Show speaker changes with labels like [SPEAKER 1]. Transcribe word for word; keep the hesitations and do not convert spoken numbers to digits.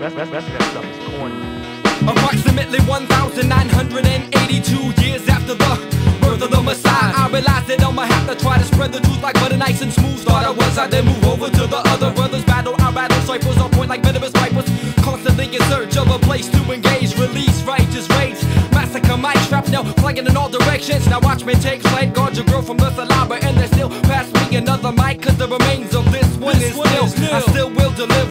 [SPEAKER 1] rest, rest, rest of that stuff is corny.
[SPEAKER 2] Approximately one thousand nine hundred eighty-two years after the birth of the Messiah, I realized that I'ma have to try to spread the truth like butter, nice and smooth. Thought I was, I then move over to the other brothers. Battle, our battle ciphers on point like venomous vipers. Constantly in search of a place to engage, release righteous rage. Massacre my trap now, flying in all directions. Now watch me take flight, guard your girl from the saliva, and they still pass me another mic, cause the remains of this one
[SPEAKER 3] This
[SPEAKER 2] is
[SPEAKER 3] one
[SPEAKER 2] nil.
[SPEAKER 3] is nil.
[SPEAKER 2] I still will deliver